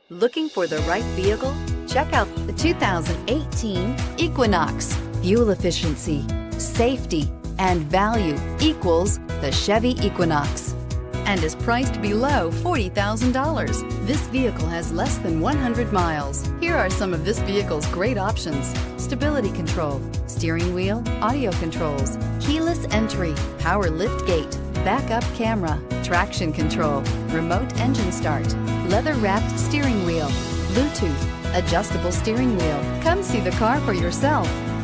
Looking for the right vehicle? Check out the 2018 Equinox. Fuel efficiency, safety, and value equals the Chevy Equinox, and is priced below $40,000. This vehicle has less than 100 miles. Here are some of this vehicle's great options: stability control, steering wheel audio controls, keyless entry, power lift gate, backup camera, traction control, remote engine start, leather-wrapped steering wheel, Bluetooth, adjustable steering wheel. Come see the car for yourself.